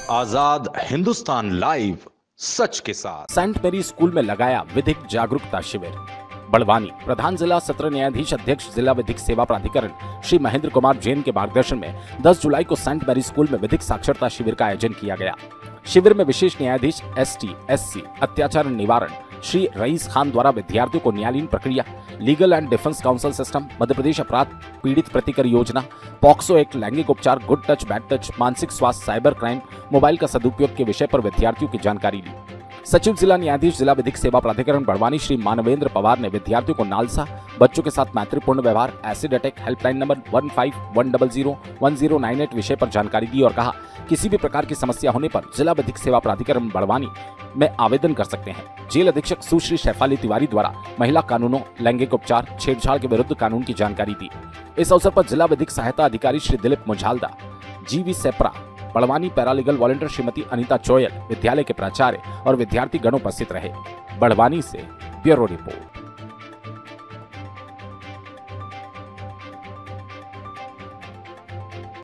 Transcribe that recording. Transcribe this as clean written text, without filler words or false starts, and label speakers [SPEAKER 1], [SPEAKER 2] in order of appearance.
[SPEAKER 1] आजाद Hindustan live, सच के साथ।
[SPEAKER 2] Saint मेरी स्कूल में लगाया विधिक जागरूकता शिविर। बड़वानी प्रधान जिला सत्र न्यायाधीश अध्यक्ष जिला विधिक सेवा प्राधिकरण श्री महेंद्र कुमार जैन के मार्गदर्शन में 10 जुलाई को सेंट मेरी स्कूल में विधिक साक्षरता शिविर का आयोजन किया गया। शिविर में विशेष न्यायाधीश एसटी, एससी, अत्याचार निवारण श्री रईस खान द्वारा विद्यार्थियों को न्यायालयीन प्रक्रिया, legal and defence council system, Madhya Pradesh अपराध पीड़ित प्रतिकर योजना, पॉक्सो एक्ट, लैंगिक उपचार, गुड टच बैड टच, मानसिक स्वास्थ्य, साइबर क्राइम, मोबाइल का सदुपयोग के विषय पर विद्यार्थियों की जानकारी ली। सचिव जिला न्यायाधीश जिला विधिक सेवा प्राधिकरण बड़वानी श्री मानवेंद्र पवार ने विद्यार्थियों को नालसा, बच्चों के साथ मैत्रीपूर्ण व्यवहार, एसिड अटैक, हेल्पलाइन नंबर 1510010098 विषय पर जानकारी दी और कहा किसी भी प्रकार की समस्या होने पर जिला विधिक सेवा प्राधिकरण बड़वानी में आवेदन कर सकते हैं। जेल अधीक्षक सुश्री शेफाली तिवारी द्वारा महिला कानूनों, लैंगिक उपचार, छेड़छाड़ के विरुद्ध कानून की जानकारी दी। इस अवसर पर जिला विधिक सहायता अधिकारी श्री दिलीप मुझालदा, जीवी सेप्रा, बड़वानी पैरालीगल वॉलंटियर श्रीमती अनीता चोयल, विद्यालय के प्राचार्य और विद्यार्थी गण उपस्थित रहे। बड़वानी से ब्यूरो रिपोर्ट।